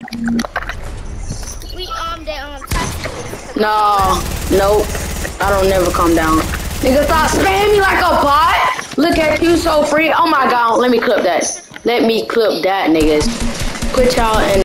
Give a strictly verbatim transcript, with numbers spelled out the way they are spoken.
We um they um touch. No, nope. I don't never come down. Nigga, stop spamming me like a bot. Look at you so free. Oh my god, let me clip that. Let me clip that, niggas. Put y'all in.